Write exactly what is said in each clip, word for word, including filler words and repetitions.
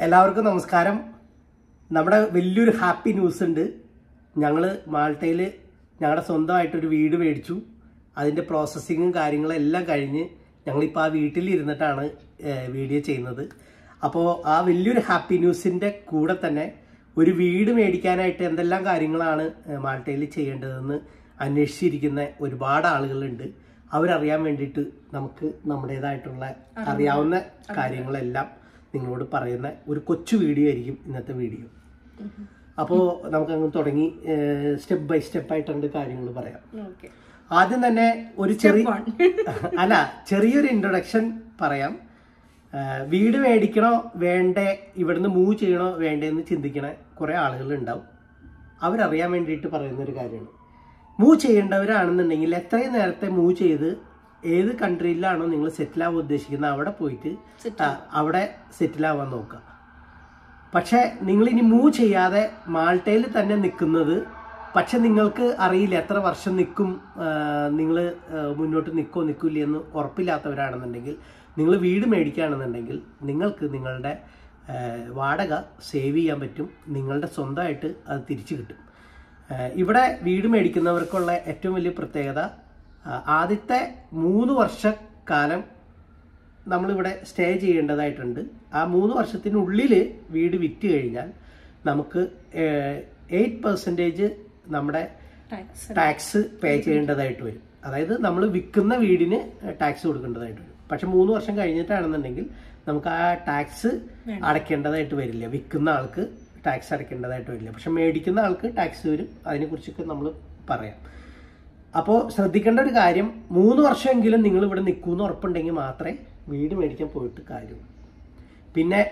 എല്ലാവർക്കും നമസ്കാരം. നമ്മുടെ വലിയൊരു ഹാപ്പി ന്യൂസ് ഉണ്ട്. ഞങ്ങൾ മാൾട്ടയിൽ ഞങ്ങളുടെ സ്വന്തമായിട്ടൊരു വീട് മേടിച്ചു. അതിൻ്റെ പ്രോസസ്സിങ്ങും കാര്യങ്ങളും എല്ലാം കഴിഞ്ഞ് ഞങ്ങളിപ്പോൾ ആ വീട്ടിലിരുന്നിട്ടാണ് വീഡിയോ ചെയ്യുന്നത്. അപ്പോൾ ആ വലിയൊരു ഹാപ്പി ന്യൂസിൻ്റെ കൂടെ തന്നെ ഒരു വീട് മേടിക്കാനായിട്ട് എന്തെല്ലാം കാര്യങ്ങളാണ് മാൾട്ടയിൽ ചെയ്യേണ്ടതെന്ന് അന്വേഷിച്ചിരിക്കുന്ന ഒരുപാട് ആളുകളുണ്ട്. അവരറിയാൻ വേണ്ടിയിട്ട് നമുക്ക് നമ്മുടേതായിട്ടുള്ള അറിയാവുന്ന കാര്യങ്ങളെല്ലാം നിങ്ങളോട് പറയുന്ന ഒരു കൊച്ചു വീഡിയോ ആയിരിക്കും ഇന്നത്തെ വീഡിയോ. അപ്പോൾ നമുക്ക് അങ്ങ് തുടങ്ങി സ്റ്റെപ്പ് ബൈ സ്റ്റെപ്പ് ആയിട്ടുണ്ട് കാര്യങ്ങൾ പറയാം. ആദ്യം തന്നെ ഒരു ചെറിയ അല്ല ചെറിയൊരു ഇൻട്രൊഡക്ഷൻ പറയാം. വീട് മേടിക്കണോ വേണ്ടേ, ഇവിടുന്ന് മൂവ് ചെയ്യണോ വേണ്ടേന്ന് ചിന്തിക്കണ കുറേ ആളുകൾ ഉണ്ടാവും. അവരറിയാൻ വേണ്ടിയിട്ട് പറയുന്നൊരു കാര്യമാണ്. മൂവ് ചെയ്യേണ്ടവരാണെന്നുണ്ടെങ്കിൽ എത്രയും നേരത്തെ മൂവ് ചെയ്ത് ഏത് കൺട്രിയിലാണോ നിങ്ങൾ സെറ്റിൽ ആവാൻ ഉദ്ദേശിക്കുന്നത് അവിടെ പോയിട്ട് അവിടെ സെറ്റിൽ ആവാൻ നോക്കുക. പക്ഷെ നിങ്ങൾ ഇനി മൂവ് ചെയ്യാതെ മാൾട്ടയിൽ തന്നെ നിൽക്കുന്നത്, പക്ഷെ നിങ്ങൾക്ക് അറിയില്ല എത്ര വർഷം നിൽക്കും, നിങ്ങൾ മുന്നോട്ട് നിൽക്കോ നിൽക്കില്ല എന്ന് ഉറപ്പില്ലാത്തവരാണെന്നുണ്ടെങ്കിൽ നിങ്ങൾ വീട് മേടിക്കുകയാണെന്നുണ്ടെങ്കിൽ നിങ്ങൾക്ക് നിങ്ങളുടെ വാടക സേവ് ചെയ്യാൻ പറ്റും. നിങ്ങളുടെ സ്വന്തമായിട്ട് അത് തിരിച്ചു കിട്ടും. ഇവിടെ വീട് മേടിക്കുന്നവർക്കുള്ള ഏറ്റവും വലിയ പ്രത്യേകത, ആദ്യത്തെ മൂന്ന് വർഷക്കാലം നമ്മളിവിടെ സ്റ്റേ ചെയ്യേണ്ടതായിട്ടുണ്ട്. ആ മൂന്ന് വർഷത്തിനുള്ളിൽ വീട് വിറ്റ് കഴിഞ്ഞാൽ നമുക്ക് എയ്റ്റ് പെർസെൻറ്റേജ് നമ്മുടെ ടാക്സ് പേ ചെയ്യേണ്ടതായിട്ട് വരും. അതായത് നമ്മൾ വിൽക്കുന്ന വീടിന് ടാക്സ് കൊടുക്കേണ്ടതായിട്ട് വരും. പക്ഷെ മൂന്ന് വർഷം കഴിഞ്ഞിട്ടാണെന്നുണ്ടെങ്കിൽ നമുക്ക് ആ ടാക്സ് അടയ്ക്കേണ്ടതായിട്ട് വരില്ല. വിൽക്കുന്ന ആൾക്ക് ടാക്സ് അടയ്ക്കേണ്ടതായിട്ട് വരില്ല. പക്ഷെ മേടിക്കുന്ന ആൾക്ക് ടാക്സ് വരും. അതിനെക്കുറിച്ചൊക്കെ നമ്മൾ പറയാം. അപ്പോൾ ശ്രദ്ധിക്കേണ്ട ഒരു കാര്യം, മൂന്ന് വർഷമെങ്കിലും നിങ്ങൾ ഇവിടെ നിൽക്കുമെന്ന് ഉറപ്പുണ്ടെങ്കിൽ മാത്രമേ വീട് മേടിക്കാൻ പോയിട്ട് കാര്യമുള്ളൂ. പിന്നെ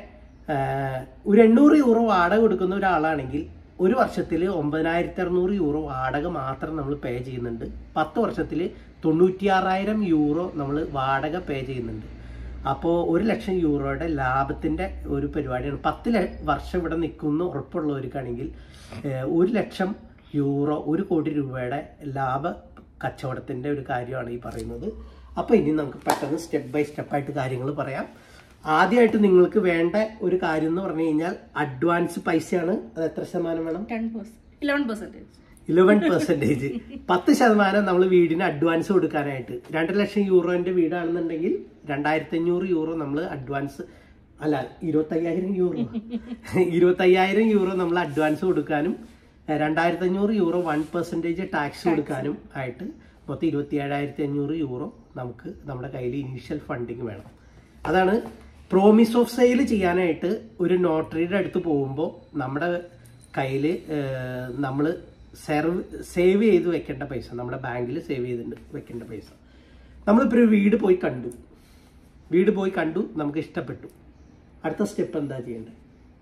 ഒരു എണ്ണൂറ് യൂറോ വാടക കൊടുക്കുന്ന ഒരാളാണെങ്കിൽ ഒരു വർഷത്തിൽ ഒമ്പതിനായിരത്തി അറുന്നൂറ് യൂറോ വാടക മാത്രം നമ്മൾ പേ ചെയ്യുന്നുണ്ട്. പത്ത് വർഷത്തിൽ തൊണ്ണൂറ്റിയാറായിരം യൂറോ നമ്മൾ വാടക പേ ചെയ്യുന്നുണ്ട്. അപ്പോൾ ഒരു ലക്ഷം യൂറോയുടെ ലാഭത്തിൻ്റെ ഒരു പരിപാടിയാണ്. പത്ത് വർഷം ഇവിടെ നിൽക്കുന്ന ഉറപ്പുള്ളവർക്കാണെങ്കിൽ ഒരു ലക്ഷം യൂറോ, ഒരു കോടി രൂപയുടെ ലാഭ കച്ചവടത്തിൻ്റെ ഒരു കാര്യമാണ് ഈ പറയുന്നത്. അപ്പോൾ ഇനി നമുക്ക് പെട്ടെന്ന് സ്റ്റെപ്പ് ബൈ സ്റ്റെപ്പായിട്ട് കാര്യങ്ങൾ പറയാം. ആദ്യമായിട്ട് നിങ്ങൾക്ക് വേണ്ട ഒരു കാര്യം എന്ന് പറഞ്ഞു കഴിഞ്ഞാൽ അഡ്വാൻസ് പൈസയാണ്. അത് എത്ര ശതമാനം വേണം? ഇലവൻ പെർസെൻറ്റേജ് ഇലവൻ പെർസെൻറ്റേജ് പത്ത് ശതമാനം നമ്മൾ വീടിന് അഡ്വാൻസ് കൊടുക്കാനായിട്ട്. രണ്ട് ലക്ഷം യൂറോന്റെ വീടാണെന്നുണ്ടെങ്കിൽ രണ്ടായിരത്തി അഞ്ഞൂറ് യൂറോ നമ്മൾ അഡ്വാൻസ്, അല്ല ഇരുപത്തയ്യായിരം യൂറോ ഇരുപത്തയ്യായിരം യൂറോ നമ്മൾ അഡ്വാൻസ് കൊടുക്കാനും രണ്ടായിരത്തി അഞ്ഞൂറ് യൂറോ വൺ പെർസെൻറ്റേജ് ടാക്സ് കൊടുക്കാനും ആയിട്ട് മൊത്തം ഇരുപത്തി ഏഴായിരത്തി അഞ്ഞൂറ് യൂറോ നമുക്ക് നമ്മുടെ കയ്യിൽ ഇനീഷ്യൽ ഫണ്ടിങ് വേണം. അതാണ് പ്രോമിസ് ഓഫ് സെയിൽ ചെയ്യാനായിട്ട് ഒരു നോട്ടറിയുടെ അടുത്ത് പോകുമ്പോൾ നമ്മുടെ കയ്യിൽ നമ്മൾ സെർവ് സേവ് ചെയ്ത് വെക്കേണ്ട പൈസ, നമ്മുടെ ബാങ്കിൽ സേവ് ചെയ്തിട്ട് വെക്കേണ്ട പൈസ. നമ്മളിപ്പോൾ ഒരു വീട് പോയി കണ്ടു വീട് പോയി കണ്ടു നമുക്ക് ഇഷ്ടപ്പെട്ടു. അടുത്ത സ്റ്റെപ്പ് എന്താ ചെയ്യേണ്ടത്?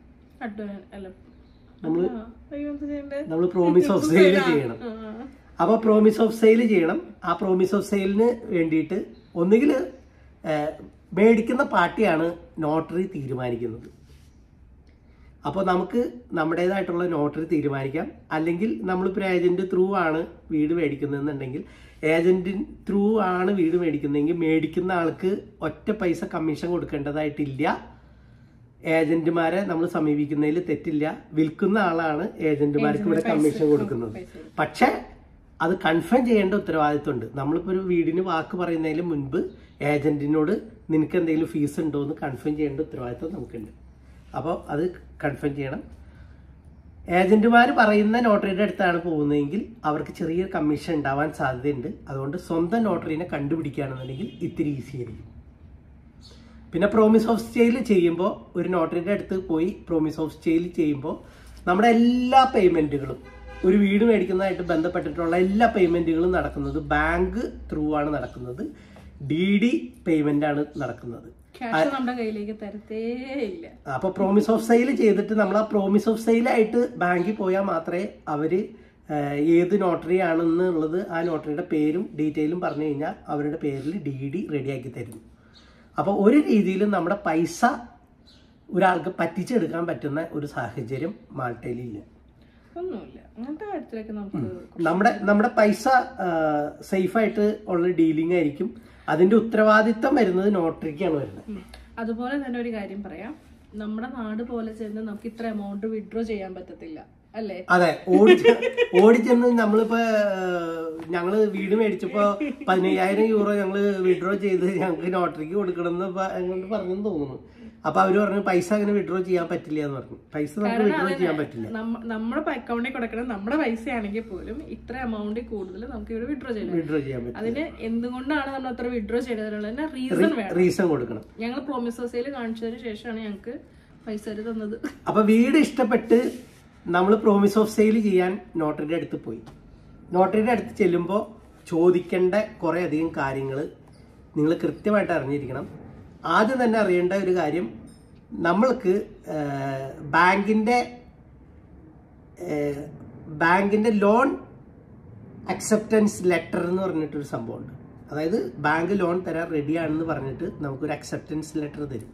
നമ്മൾ നമ്മൾ പ്രോമിസ് ഓഫ് സെയിൽ ചെയ്യണം. അപ്പോൾ പ്രോമിസ് ഓഫ് സെയിൽ ചെയ്യണം. ആ പ്രോമിസ് ഓഫ് സെയിലിന് വേണ്ടിയിട്ട് ഒന്നുകിൽ മേടിക്കുന്ന പാർട്ടിയാണ് നോട്ടറി തീരുമാനിക്കുന്നത്. അപ്പോൾ നമുക്ക് നമ്മുടേതായിട്ടുള്ള നോട്ടറി തീരുമാനിക്കാം. അല്ലെങ്കിൽ നമ്മളിപ്പോൾ ഏജന്റ് ത്രൂ ആണ് വീട് മേടിക്കുന്നതെന്നുണ്ടെങ്കിൽ ഏജന്റ് ത്രൂ ആണ് വീട് മേടിക്കുന്നതെങ്കിൽ മേടിക്കുന്ന ആൾക്ക് ഒറ്റ പൈസ കമ്മീഷൻ കൊടുക്കേണ്ടതായിട്ടില്ല. ഏജന്റുമാരെ നമ്മൾ സമീപിക്കുന്നതിൽ തെറ്റില്ല. വിൽക്കുന്ന ആളാണ് ഏജന്റുമാർക്ക് ഇവിടെ കമ്മീഷൻ കൊടുക്കുന്നത്. പക്ഷെ അത് കൺഫേം ചെയ്യേണ്ട ഉത്തരവാദിത്വമുണ്ട്. നമ്മളിപ്പോൾ ഒരു വീടിന് വാക്ക് പറയുന്നതിന് മുൻപ് ഏജന്റിനോട് നിനക്ക് എന്തെങ്കിലും ഫീസ് ഉണ്ടോ എന്ന് കൺഫേം ചെയ്യേണ്ട ഉത്തരവാദിത്വം നമുക്കുണ്ട്. അപ്പോൾ അത് കൺഫേം ചെയ്യണം. ഏജന്റുമാർ പറയുന്ന നോട്ടറിയുടെ അടുത്താണ് പോകുന്നതെങ്കിൽ അവർക്ക് ചെറിയൊരു കമ്മീഷൻ ഉണ്ടാവാൻ സാധ്യതയുണ്ട്. അതുകൊണ്ട് സ്വന്തം നോട്ടറിനെ കണ്ടുപിടിക്കുകയാണെന്നുണ്ടെങ്കിൽ ഇത്തിരി ഈസി ആയിരിക്കും. പിന്നെ പ്രോമിസ് ഓഫ് സെയിൽ ചെയ്യുമ്പോൾ ഒരു നോട്ടറിയുടെ അടുത്ത് പോയി പ്രോമിസ് ഓഫ് സെയിൽ ചെയ്യുമ്പോൾ നമ്മുടെ എല്ലാ പേയ്മെന്റുകളും, ഒരു വീട് മേടിക്കുന്നതായിട്ട് ബന്ധപ്പെട്ടിട്ടുള്ള എല്ലാ പേയ്മെന്റുകളും നടക്കുന്നത് ബാങ്ക് ത്രൂ ആണ് നടക്കുന്നത്. ഡി ഡി പേയ്മെന്റ് ആണ് നടക്കുന്നത്. അപ്പൊ പ്രോമിസ് ഓഫ് സെയിൽ ചെയ്തിട്ട് നമ്മൾ ആ പ്രോമിസ് ഓഫ് സെയിലായിട്ട് ബാങ്കിൽ പോയാൽ മാത്രമേ അവര് ഏത് നോട്ടറി ആണെന്നുള്ളത് ആ നോട്ടറിയുടെ പേരും ഡീറ്റെയിലും പറഞ്ഞു കഴിഞ്ഞാൽ അവരുടെ പേരിൽ ഡി ഡി റെഡിയാക്കി തരുന്നു. അപ്പോൾ ഒരു രീതിയിലും നമ്മുടെ പൈസ ഒരാൾക്ക് പറ്റിച്ചെടുക്കാൻ പറ്റുന്ന ഒരു സാഹചര്യം മാൾട്ടയിലില്ല. നമ്മുടെ നമ്മുടെ പൈസ സേഫായിട്ട് ഉള്ള ഡീലിംഗ് ആയിരിക്കും. അതിന്റെ ഉത്തരവാദിത്തം വരുന്നത് നോട്ടറിക്കാണ് വരുന്നത്. അതുപോലെ തന്നെ ഒരു കാര്യം പറയാം, നമ്മുടെ നാട് പോലെ ചെന്ന് നമുക്ക് ഇത്ര എമൗണ്ട് വിഡ്രോ ചെയ്യാൻ പറ്റത്തില്ല അല്ലേ? അതെ, ഓടിച്ച് ഓടിച്ചെന്ന് നമ്മളിപ്പോ ഞങ്ങള് വീട് മേടിച്ചപ്പോ പതിനയ്യായിരം യൂറോ ഞങ്ങള് വിഡ്രോ ചെയ്ത് ഞങ്ങൾക്ക് നോട്ടറിക്ക് കൊടുക്കണം എന്ന് പറഞ്ഞെന്ന് തോന്നുന്നു. അപ്പൊ അവര് പറഞ്ഞു പൈസ അങ്ങനെ വിഡ്രോ ചെയ്യാൻ പറ്റില്ല എന്ന് പറഞ്ഞു. പൈസ നമുക്ക് വിഡ്രോ ചെയ്യാൻ പറ്റില്ല. നമ്മുടെ അക്കൗണ്ടിൽ കൊടുക്കണം നമ്മുടെ പൈസ ആണെങ്കിൽ പോലും ഇത്ര എമൗണ്ടിൽ കൂടുതൽ നമുക്ക് ഇവിടെ വിഡ്രോ ചെയ്യാം വിഡ്രോ ചെയ്യാൻ പറ്റും. അതിന് എന്തുകൊണ്ടാണ് നമ്മൾ അത്ര വിഡ്രോ ചെയ്തതിനുള്ള റീസൺ വേണം, റീസൺ കൊടുക്കണം. ഞങ്ങൾ പ്രോമിസോസയിൽ കാണിച്ചതിന് ശേഷമാണ് ഞങ്ങൾക്ക് പൈസ തന്നത്. അപ്പൊ വീട് ഇഷ്ടപ്പെട്ട് നമ്മൾ പ്രോമിസ് ഓഫ് സെയിൽ ചെയ്യാൻ നോട്ടറിയുടെ അടുത്ത് പോയി. നോട്ടറിയുടെ അടുത്ത് ചെല്ലുമ്പോൾ ചോദിക്കേണ്ട കുറെ അധികം കാര്യങ്ങൾ നിങ്ങൾ കൃത്യമായിട്ട് അറിഞ്ഞിരിക്കണം. ആദ്യം തന്നെ അറിയേണ്ട ഒരു കാര്യം, നമ്മൾക്ക് ബാങ്കിന്റെ ബാങ്കിന്റെ ലോൺ അക്സെപ്റ്റൻസ് ലെറ്റർ എന്ന് പറഞ്ഞിട്ടൊരു സംഭവമുണ്ട്. അതായത് ബാങ്ക് ലോൺ തരാൻ റെഡിയാണെന്ന് പറഞ്ഞിട്ട് നമുക്കൊരു അക്സെപ്റ്റൻസ് ലെറ്റർ തരും.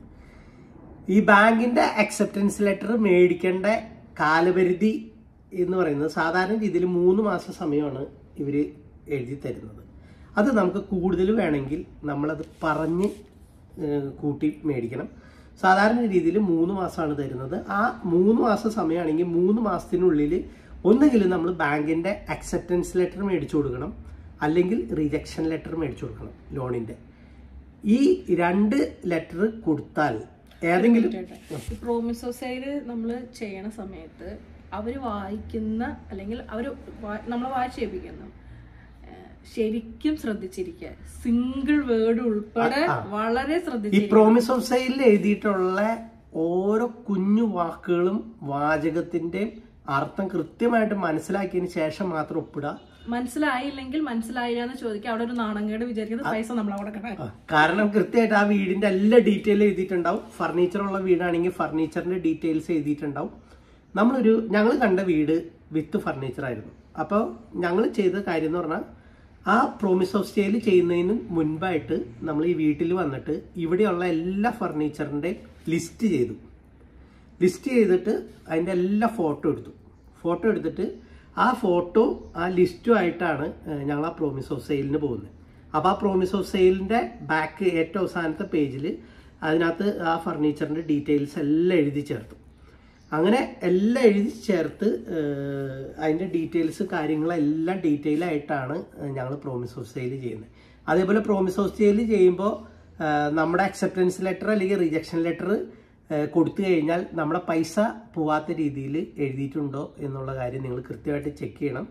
ഈ ബാങ്കിന്റെ അക്സെപ്റ്റൻസ് ലെറ്റർ മേടിക്കേണ്ട കാലപരിധി എന്ന് പറയുന്നത് സാധാരണ രീതിയിൽ മൂന്ന് മാസം സമയമാണ് ഇവർ എഴുതി തരുന്നത്. അത് നമുക്ക് കൂടുതൽ വേണമെങ്കിൽ നമ്മളത് പറഞ്ഞ് കൂട്ടി മേടിക്കണം. സാധാരണ രീതിയിൽ മൂന്ന് മാസമാണ് തരുന്നത്. ആ മൂന്ന് മാസം സമയമാണെങ്കിൽ മൂന്ന് മാസത്തിനുള്ളിൽ ഒന്നുകിൽ നമ്മൾ ബാങ്കിന്റെ അക്സെപ്റ്റൻസ് ലെറ്റർ മേടിച്ചു കൊടുക്കണം, അല്ലെങ്കിൽ റിജക്ഷൻ ലെറ്റർ മേടിച്ചു കൊടുക്കണം ലോണിന്റെ. ഈ രണ്ട് ലെറ്റർ കൊടുത്താൽ ഏതെങ്കിലും പ്രോമിസ് ഓഫ് സെയിൽ നമ്മൾ ചെയ്യണ സമയത്ത് അവർ വായിക്കുന്ന അല്ലെങ്കിൽ അവർ നമ്മളെ വായിച്ചേൽപ്പിക്കുന്നു ശരിക്കും ശ്രദ്ധിച്ചിരിക്കുക. സിംഗിൾ വേർഡ് ഉൾപ്പെടെ വളരെ ശ്രദ്ധിച്ചു. ഈ പ്രോമിസ് ഓഫ് സെയിലിൽ എഴുതിയിട്ടുള്ള ഓരോ കുഞ്ഞു വാക്കുകളും വാചകത്തിന്റെ അർത്ഥം കൃത്യമായിട്ട് മനസ്സിലാക്കിയതിന് ശേഷം മാത്രം ഒപ്പിടുക. മനസ്സിലായില്ലെങ്കിൽ മനസ്സിലായില്ല എന്ന് ചോദിക്കുക. അവിടെ ഒരു നാണംകേട് വിചാരിക്കുന്ന പൈസ നമ്മൾ അവിടെ കൊടുക്കണം. കാരണം കൃത്യമായിട്ട് ആ വീടിന്റെ എല്ലാ ഡീറ്റെയിലും എഴുതിയിട്ടുണ്ടാവും. ഫർണിച്ചറുള്ള വീടാണെങ്കിൽ ഫർണിച്ചറിന്റെ ഡീറ്റെയിൽസ് എഴുതിയിട്ടുണ്ടാവും. നമ്മളൊരു ഞങ്ങൾ കണ്ട വീട് വിത്ത് ഫർണിച്ചർ ആയിരുന്നു. അപ്പോൾ ഞങ്ങൾ ചെയ്ത കാര്യം എന്ന് പറഞ്ഞാൽ ആ പ്രോമിസ് ഓഫ് സെയിൽ ചെയ്യുന്നതിന് മുൻപായിട്ട് നമ്മൾ ഈ വീട്ടിൽ വന്നിട്ട് ഇവിടെയുള്ള എല്ലാ ഫർണിച്ചറിന്റെ ലിസ്റ്റ് ചെയ്തു. ലിസ്റ്റ് ചെയ്തിട്ട് അതിൻ്റെ എല്ലാ ഫോട്ടോ എടുത്തു. ഫോട്ടോ എടുത്തിട്ട് ആ ഫോട്ടോ ആ ലിസ്റ്റും ആയിട്ടാണ് ഞങ്ങൾ ആ പ്രോമിസ് ഓഫ് സെയിലിന് പോകുന്നത്. അപ്പോൾ ആ പ്രോമിസ് ഓഫ് സെയിലിൻ്റെ ബാക്ക് ഏറ്റവും അവസാനത്തെ പേജിൽ അതിനകത്ത് ആ ഫർണിച്ചറിൻ്റെ ഡീറ്റെയിൽസ് എല്ലാം എഴുതി ചേർത്തു. അങ്ങനെ എല്ലാം എഴുതി ചേർത്ത് അതിൻ്റെ ഡീറ്റെയിൽസ് കാര്യങ്ങളെല്ലാം ഡീറ്റെയിൽ ആയിട്ടാണ് ഞങ്ങൾ പ്രോമിസ് ഓഫ് സെയിൽ ചെയ്യുന്നത്. അതേപോലെ പ്രോമിസ് ഓഫ് സെയിൽ ചെയ്യുമ്പോൾ നമ്മുടെ അക്സെപ്റ്റൻസ് ലെറ്റർ അല്ലെങ്കിൽ റിജക്ഷൻ ലെറ്റർ കൊടുത്തു കഴിഞ്ഞാൽ നമ്മുടെ പൈസ പോവാത്ത രീതിയിൽ എഴുതിയിട്ടുണ്ടോ എന്നുള്ള കാര്യം നിങ്ങൾ കൃത്യമായിട്ട് ചെക്ക് ചെയ്യണം.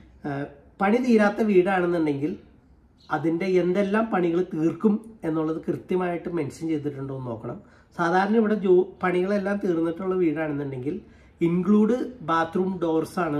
പണി തീരാത്ത വീടാണെന്നുണ്ടെങ്കിൽ അതിൻ്റെ എന്തെല്ലാം പണികൾ തീർക്കും എന്നുള്ളത് കൃത്യമായിട്ട് മെൻഷൻ ചെയ്തിട്ടുണ്ടോ എന്ന് നോക്കണം. സാധാരണ ഇവിടെ ജോ പണികളെല്ലാം തീർന്നിട്ടുള്ള വീടാണെന്നുണ്ടെങ്കിൽ ഇൻക്ലൂഡ് ബാത്റൂം ഡോർസാണ്,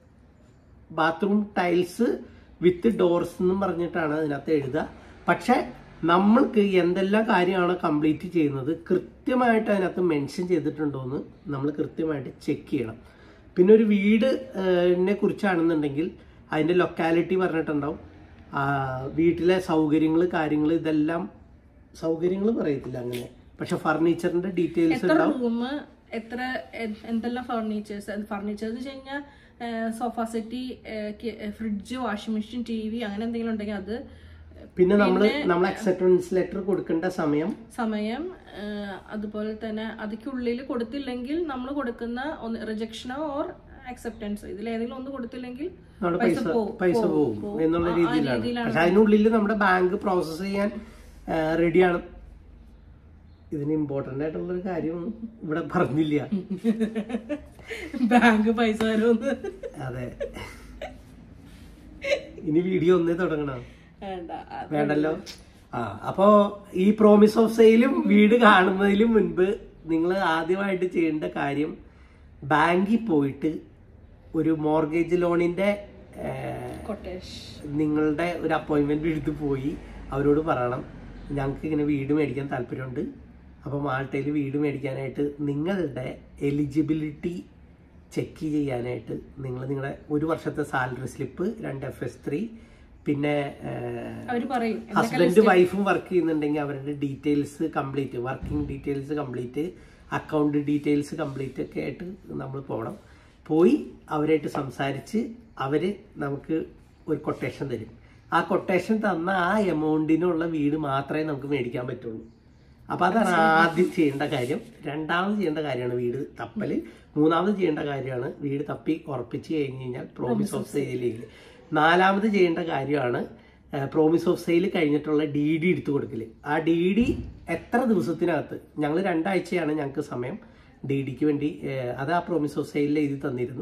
ബാത്റൂം ടൈൽസ് വിത്ത് ഡോർസ് എന്നും പറഞ്ഞിട്ടാണ് അതിനകത്ത് എഴുതുക. പക്ഷെ നമ്മൾക്ക് എന്തെല്ലാം കാര്യമാണ് കംപ്ലീറ്റ് ചെയ്യുന്നത് കൃത്യമായിട്ട് അതിനകത്ത് മെൻഷൻ ചെയ്തിട്ടുണ്ടോ എന്ന് നമ്മൾ കൃത്യമായിട്ട് ചെക്ക് ചെയ്യണം. പിന്നെ ഒരു വീടിനെ കുറിച്ചാണെന്നുണ്ടെങ്കിൽ അതിൻ്റെ ലൊക്കാലിറ്റി പറഞ്ഞിട്ടുണ്ടാവും, വീട്ടിലെ സൗകര്യങ്ങൾ കാര്യങ്ങൾ ഇതെല്ലാം സൗകര്യങ്ങൾ പറയത്തില്ല അങ്ങനെ, പക്ഷെ ഫർണിച്ചറിന്റെ ഡീറ്റെയിൽസ് ഉണ്ടാവും. എത്ര എന്തെല്ലാം ഫർണിച്ചേഴ്സ് ഫർണിച്ചർ എന്ന് വെച്ച് കഴിഞ്ഞാൽ sofa settee, fridge, washing machine, T V അങ്ങനെ എന്തെങ്കിലും ഉണ്ടെങ്കിൽ അത്. പിന്നെ നമ്മൾ നമ്മൾ അക്സെപ്റ്റൻസ് ലെറ്റർ കൊടുക്കേണ്ട സമയം സമയം അതുപോലെ തന്നെ അതിക്കുള്ളിൽ കൊടുത്തില്ലെങ്കിൽ നമ്മൾ കൊടുക്കുന്ന റിജക്ഷനോ ഓർ അക്സെപ്റ്റൻസ് ഇതിലേതെങ്കിലും ഒന്ന് കൊടുത്തില്ലെങ്കിൽ പൈസ പൈസ പോകും എന്നുള്ള രീതിയിലാണ്. പക്ഷെ അതിനുള്ളിൽ നമ്മുടെ ബാങ്ക് പ്രോസസ് ചെയ്യാൻ റെഡിയാണ്. ഇതിന് ഇമ്പോർട്ടന്റ് ആയിട്ടുള്ളൊരു കാര്യം ഇവിടെ പറഞ്ഞില്ല, ബാങ്ക് പൈസ തരുമെന്ന്. അതെ, ഇനി വീഡിയോ ഒന്നേ തുടങ്ങണം, വേണ്ടല്ലോ. ആ അപ്പോ ഈ പ്രോമിസ് ഓഫ് സെയിലും വീട് കാണുന്നതിലും മുൻപ് നിങ്ങൾ ആദ്യമായിട്ട് ചെയ്യേണ്ട കാര്യം ബാങ്കിൽ പോയിട്ട് ഒരു മോർഗേജ് ലോണിന്റെ നിങ്ങളുടെ ഒരു അപ്പോയിന്റ്മെന്റ് എടുത്ത് പോയി അവരോട് പറയണം ഞങ്ങൾക്ക് ഇങ്ങനെ വീട് മേടിക്കാൻ താല്പര്യമുണ്ട്, അപ്പോൾ മാൾട്ടയിൽ വീട് മേടിക്കാനായിട്ട് നിങ്ങളുടെ എലിജിബിലിറ്റി ചെക്ക് ചെയ്യാനായിട്ട് നിങ്ങൾ നിങ്ങളുടെ ഒരു വർഷത്തെ സാലറി സ്ലിപ്പ്, രണ്ട് എഫ് എസ് ത്രീ, പിന്നെ ഹസ്ബൻഡ് വൈഫും വർക്ക് ചെയ്യുന്നുണ്ടെങ്കിൽ അവരുടെ details complete, working details complete, account details complete ഒക്കെ ആയിട്ട് നമ്മൾ പോകണം. പോയി അവരായിട്ട് സംസാരിച്ച് അവർ നമുക്ക് ഒരു കൊട്ടേഷൻ തരും. ആ കൊട്ടേഷൻ തന്ന ആ എമൗണ്ടിനുള്ള വീട് മാത്രമേ നമുക്ക് മേടിക്കാൻ പറ്റുള്ളൂ. അപ്പൊ അതാണ് ആദ്യം ചെയ്യേണ്ട കാര്യം. രണ്ടാമത് ചെയ്യേണ്ട കാര്യമാണ് വീട് തപ്പല്. മൂന്നാമത് ചെയ്യേണ്ട കാര്യമാണ് വീട് തപ്പി ഉറപ്പിച്ച് കഴിഞ്ഞ് കഴിഞ്ഞാൽ പ്രോമിസ് ഓഫ് സെയിലിൽ. നാലാമത് ചെയ്യേണ്ട കാര്യമാണ് പ്രോമിസ് ഓഫ് സെയിൽ കഴിഞ്ഞിട്ടുള്ള ഡി ഡി എടുത്തു കൊടുക്കല്. ആ ഡി ഡി എത്ര ദിവസത്തിനകത്ത്, ഞങ്ങൾ രണ്ടാഴ്ചയാണ് ഞങ്ങൾക്ക് സമയം ഡി ഡിക്ക് വേണ്ടി. അത് ആ പ്രോമിസ് ഓഫ് സെയിലിൽ എഴുതി തന്നിരുന്നു.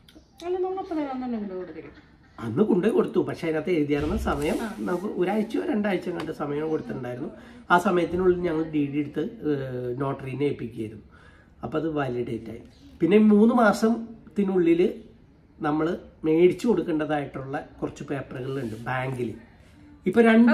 അന്ന് കൊണ്ടുപോയി കൊടുത്തു. പക്ഷെ അതിനകത്ത് എഴുതിയായിരുന്ന സമയം നമുക്ക് ഒരാഴ്ചയോ രണ്ടാഴ്ച കണ്ട സമയം കൊടുത്തിട്ടുണ്ടായിരുന്നു. ആ സമയത്തിനുള്ളിൽ ഞങ്ങൾ ഡി ഡി എടുത്ത് നോട്ടറീനെ ഏൽപ്പിക്കുകയായിരുന്നു. അപ്പം അത് വാലിഡേറ്റ് ആയി. പിന്നെ മൂന്ന് മാസത്തിനുള്ളിൽ നമ്മൾ മേടിച്ചു കൊടുക്കേണ്ടതായിട്ടുള്ള കുറച്ച് പേപ്പറുകളുണ്ട് ബാങ്കിൽ. ഇപ്പൊ രണ്ട്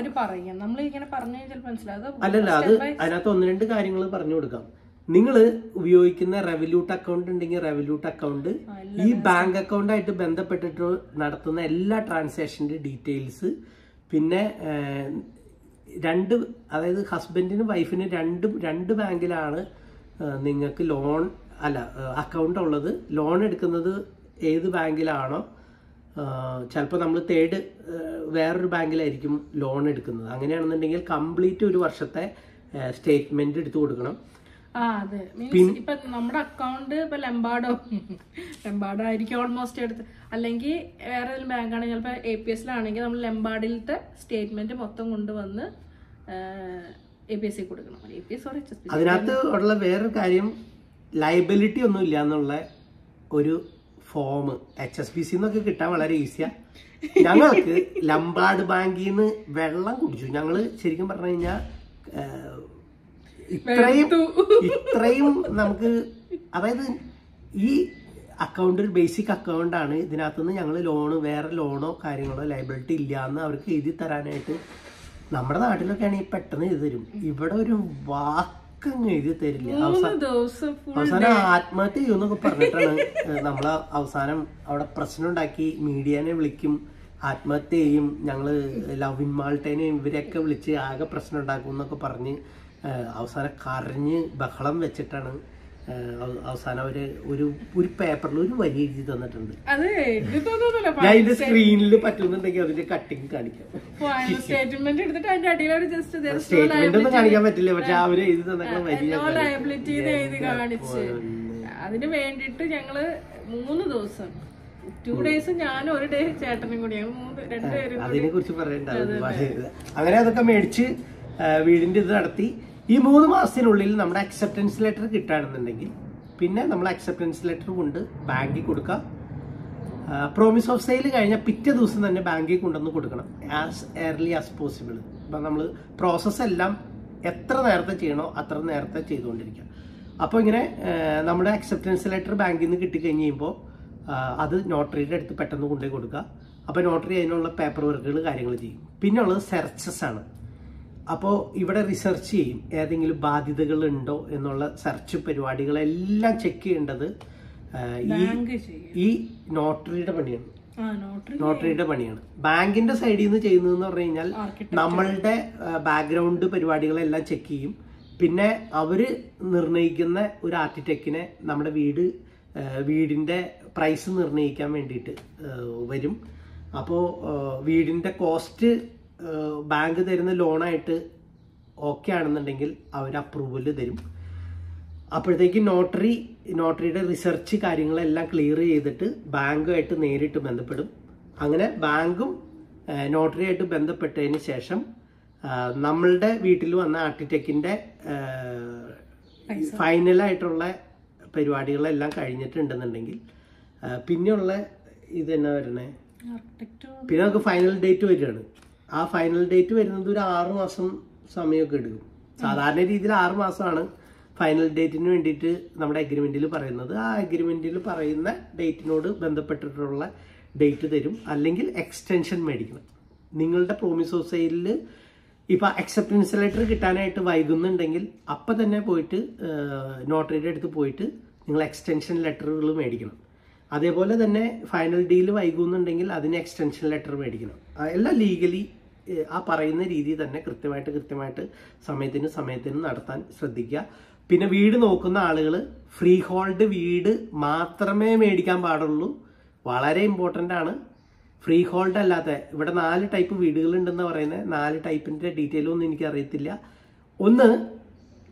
അല്ലല്ല, അത് അതിനകത്ത് ഒന്ന് രണ്ട് കാര്യങ്ങൾ പറഞ്ഞു കൊടുക്കാം. നിങ്ങൾ ഉപയോഗിക്കുന്ന റെവല്യൂട്ട് അക്കൗണ്ട് ഉണ്ടെങ്കിൽ റെവല്യൂട്ട് അക്കൗണ്ട്, ഈ ബാങ്ക് അക്കൗണ്ടായിട്ട് ബന്ധപ്പെട്ടിട്ട് നടത്തുന്ന എല്ലാ ട്രാൻസാക്ഷൻ്റെ ഡീറ്റെയിൽസ്, പിന്നെ രണ്ട് അതായത് ഹസ്ബൻഡിനും വൈഫിനും രണ്ട് രണ്ട് ബാങ്കിലാണ് നിങ്ങൾക്ക് ലോൺ അല്ല അക്കൗണ്ട് ഉള്ളത്. ലോൺ എടുക്കുന്നത് ഏത് ബാങ്കിലാണോ, ചിലപ്പോൾ നമ്മൾ തേർഡ് വേറൊരു ബാങ്കിലായിരിക്കും ലോൺ എടുക്കുന്നത്. അങ്ങനെയാണെന്നുണ്ടെങ്കിൽ കംപ്ലീറ്റ് ഒരു വർഷത്തെ സ്റ്റേറ്റ്മെന്റ് എടുത്തു കൊടുക്കണം. ആ അതെ, മീൻസ് ഇപ്പൊ നമ്മുടെ അക്കൗണ്ട് ഇപ്പൊ ലെമ്പാഡോ ലെമ്പാഡോ ആയിരിക്കും ഓൾമോസ്റ്റ് എടുത്ത്, അല്ലെങ്കിൽ വേറെ ഏതെങ്കിലും ബാങ്കാണെങ്കിൽ ചിലപ്പോൾ എ പി എസിലാണെങ്കിൽ നമ്മൾ ലെമ്പാഡിലത്തെ സ്റ്റേറ്റ്മെന്റ് മൊത്തം കൊണ്ടുവന്ന് എ പി എസ് സി കൊടുക്കണം. എ പി എസ് സോറി അതിനകത്ത് ഉള്ള വേറൊരു കാര്യം, ലയബിലിറ്റി ഒന്നും ഇല്ല എന്നുള്ള ഒരു form H S B C എന്നൊക്കെ കിട്ടാൻ വളരെ ഈസിയാ. ഞങ്ങൾക്ക് ലംബാർഡ് ബാങ്കിൽ നിന്ന് വെള്ളം കുടിച്ചു. ഞങ്ങള് ശരിക്കും പറഞ്ഞു കഴിഞ്ഞാൽ ഇത്രയും ഇത്രയും നമുക്ക്, അതായത് ഈ അക്കൗണ്ട് ഒരു ബേസിക് അക്കൗണ്ടാണ്. ഇതിനകത്തുനിന്ന് ഞങ്ങൾ ലോണ് വേറെ ലോണോ കാര്യങ്ങളോ ലയബിലിറ്റി ഇല്ല എന്ന് അവർക്ക് എഴുതി തരാനായിട്ട്, നമ്മുടെ നാട്ടിലൊക്കെ ആണെങ്കിൽ പെട്ടെന്ന് എഴുതി തരും. ഇവിടെ ഒരു വാക്കങ്ങ് എഴുതി തരില്ല. അവസാനം ആത്മഹത്യ ചെയ്യുമെന്നൊക്കെ പറഞ്ഞിട്ടാണ് നമ്മള് അവസാനം അവിടെ പ്രശ്നം ഉണ്ടാക്കി മീഡിയനെ വിളിക്കും, ആത്മഹത്യ ചെയ്യും, ഞങ്ങള് ലവിൻ മാൾട്ടേനെയും ഇവരെയൊക്കെ വിളിച്ച് ആകെ പ്രശ്നം ഉണ്ടാക്കും എന്നൊക്കെ പറഞ്ഞ് അവസാനം കരഞ്ഞ് ബഹളം വെച്ചിട്ടാണ് അവസാനം അവര് ഒരു ഒരു പേപ്പറിൽ ഒരു വരി എഴുതി തന്നിട്ടുണ്ട്. ഞാൻ ഇതിന്റെ സ്ക്രീനിൽ പറ്റുന്നുണ്ടെങ്കിൽ അതിന്റെ കട്ടിങ് കാണിക്കാം. സ്റ്റേറ്റ്മെന്റ് ഒന്നും കാണിക്കാൻ പറ്റില്ല, പക്ഷെ അവര് എഴുതി തന്നിട്ടുള്ള വരി അതിന് വേണ്ടിട്ട് ഞങ്ങള് മൂന്ന് ദിവസം ടു ഡേയ്സ് ഞാനും ഒരു ഡേ ചേട്ടനും കൂടി രണ്ടുപേരും അതിനെ കുറിച്ച് പറയണ്ടാവും. അങ്ങനെ അതൊക്കെ മേടിച്ച് വീടിന്റെ ഇത് നടത്തി. ഈ മൂന്ന് മാസത്തിനുള്ളിൽ നമ്മുടെ അക്സെപ്റ്റൻസ് ലെറ്റർ കിട്ടുകയാണെന്നുണ്ടെങ്കിൽ പിന്നെ നമ്മൾ അക്സെപ്റ്റൻസ് ലെറ്റർ കൊണ്ട് ബാങ്കിൽ കൊടുക്കാം. പ്രോമിസ് ഓഫ് സെയിൽ കഴിഞ്ഞാൽ പിറ്റേ ദിവസം തന്നെ ബാങ്കിൽ കൊണ്ടുവന്ന് കൊടുക്കണം, ആസ് എയർലി ആസ് പോസിബിൾ. അപ്പം നമ്മൾ പ്രോസസ്സ് എല്ലാം എത്ര നേരത്തെ ചെയ്യണോ അത്ര നേരത്തെ ചെയ്തുകൊണ്ടിരിക്കുക. അപ്പോൾ ഇങ്ങനെ നമ്മുടെ അക്സെപ്റ്റൻസ് ലെറ്റർ ബാങ്കിൽ നിന്ന് കിട്ടിക്കഴിഞ്ഞ് കഴിയുമ്പോൾ അത് നോട്ടറിയുടെ അടുത്ത് പെട്ടെന്ന് കൊണ്ടുപോയി കൊടുക്കുക. അപ്പോൾ നോട്ടറി അതിനുള്ള പേപ്പർ വർക്കുകൾ കാര്യങ്ങൾ ചെയ്യും. പിന്നെ ഉള്ളത് സെർച്ചസ് ആണ്. അപ്പോൾ ഇവിടെ റിസർച്ച് ചെയ്യും ഏതെങ്കിലും ബാധ്യതകൾ ഉണ്ടോ എന്നുള്ള സെർച്ച് പരിപാടികളെല്ലാം ചെക്ക് ചെയ്യേണ്ടത് ഈ നോട്ടറിയുടെ പണിയാണ്. നോട്ടറിയുടെ പണിയാണ്. ബാങ്കിന്റെ സൈഡിൽ നിന്ന് ചെയ്യുന്നതെന്ന് പറഞ്ഞു കഴിഞ്ഞാൽ നമ്മളുടെ ബാക്ക്ഗ്രൗണ്ട് പരിപാടികളെല്ലാം ചെക്ക് ചെയ്യും. പിന്നെ അവര് നിർണയിക്കുന്ന ഒരു ആർക്കിടെക്റ്റിനെ നമ്മുടെ വീട് വീടിന്റെ പ്രൈസ് നിർണയിക്കാൻ വേണ്ടിയിട്ട് വരും. അപ്പോൾ വീടിന്റെ കോസ്റ്റ് ബാങ്ക് തരുന്ന ലോണായിട്ട് ഓക്കെ ആണെന്നുണ്ടെങ്കിൽ അവർ അപ്രൂവൽ തരും. അപ്പോഴത്തേക്ക് നോട്ടറി നോട്ടറിയുടെ റിസർച്ച് കാര്യങ്ങളെല്ലാം ക്ലിയർ ചെയ്തിട്ട് ബാങ്കുമായിട്ട് നേരിട്ട് ബന്ധപ്പെടും. അങ്ങനെ ബാങ്കും നോട്ടറിയായിട്ട് ബന്ധപ്പെട്ടതിന് ശേഷം നമ്മളുടെ വീട്ടിൽ വന്ന ആർക്കിടെക്റ്റിന്റെ ഫൈനലായിട്ടുള്ള പരിപാടികളെല്ലാം കഴിഞ്ഞിട്ടുണ്ടെന്നുണ്ടെങ്കിൽ പിന്നെയുള്ള ഇത് തന്നെ വരണേ, പിന്നെ നമുക്ക് ഫൈനൽ ഡേറ്റ് വരികയാണ്. ആ ഫൈനൽ ഡേറ്റ് വരുന്നത് ഒരു ആറു മാസം സമയമൊക്കെ എടുക്കും. സാധാരണ രീതിയിൽ ആറു മാസമാണ് ഫൈനൽ ഡേറ്റിന് വേണ്ടിയിട്ട് നമ്മുടെ അഗ്രിമെന്റിൽ പറയുന്നത്. ആ അഗ്രിമെന്റിൽ പറയുന്ന ഡേറ്റിനോട് ബന്ധപ്പെട്ടിട്ടുള്ള ഡേറ്റ് തരും. അല്ലെങ്കിൽ എക്സ്റ്റൻഷൻ മേടിക്കണം. നിങ്ങളുടെ പ്രോമിസ് ഓഫ് സെയിലിൽ ഇപ്പൊ അക്സെപ്റ്റൻസ് ലെറ്റർ കിട്ടാനായിട്ട് വൈകുന്നുണ്ടെങ്കിൽ അപ്പൊ തന്നെ പോയിട്ട് നോട്ടറിയുടെ അടുത്ത് പോയിട്ട് നിങ്ങൾ എക്സ്റ്റൻഷൻ ലെറ്ററുകൾ മേടിക്കണം. അതേപോലെ തന്നെ ഫൈനൽ ഡീൽ വൈകുന്നുണ്ടെങ്കിൽ അതിന് എക്സ്റ്റൻഷൻ ലെറ്റർ മേടിക്കണം. എല്ലാം ലീഗലി ആ പറയുന്ന രീതിയിൽ തന്നെ കൃത്യമായിട്ട് കൃത്യമായിട്ട് സമയത്തിന് സമയത്തിന് നടത്താൻ ശ്രദ്ധിക്കുക. പിന്നെ വീട് നോക്കുന്ന ആളുകൾ ഫ്രീ ഹോൾഡ് വീട് മാത്രമേ മേടിക്കാൻ പാടുള്ളൂ. വളരെ ഇമ്പോർട്ടൻ്റ് ആണ്. ഫ്രീ ഹോൾഡ് അല്ലാത്ത ഇവിടെ നാല് ടൈപ്പ് വീടുകൾ ഉണ്ടെന്ന് പറയുന്നത്. നാല് ടൈപ്പിന്റെ ഡീറ്റെയിലും ഒന്നും എനിക്ക് അറിയത്തില്ല. ഒന്ന്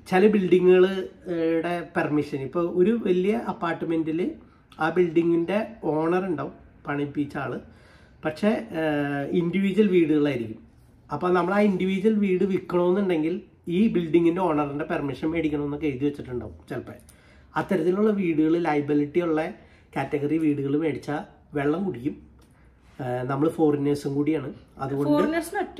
ചില ബിൽഡിങ്ങുകളുടെ പെർമിഷൻ, ഇപ്പോൾ ഒരു വലിയ അപ്പാർട്ട്മെൻറ്റിൽ ആ ബിൽഡിങ്ങിൻ്റെ ഓണർ ഉണ്ടാവും, പണിപ്പിച്ച ആൾ, പക്ഷേ ഇൻഡിവിജ്വൽ വീടുകളായിരിക്കും. അപ്പോൾ നമ്മൾ ആ ഇൻഡിവിജ്വൽ വീട് വിൽക്കണമെന്നുണ്ടെങ്കിൽ ഈ ബിൽഡിങ്ങിൻ്റെ ഓണറിൻ്റെ പെർമിഷൻ മേടിക്കണമെന്നൊക്കെ എഴുതി വെച്ചിട്ടുണ്ടാവും ചിലപ്പോൾ. അത്തരത്തിലുള്ള വീടുകൾ, ലൈബിലിറ്റി ഉള്ള കാറ്റഗറി വീടുകൾ മേടിച്ചാൽ വെള്ളം കുടിക്കും. നമ്മൾ ഫോറിനേഴ്സും കൂടിയാണ്, അതുകൊണ്ട്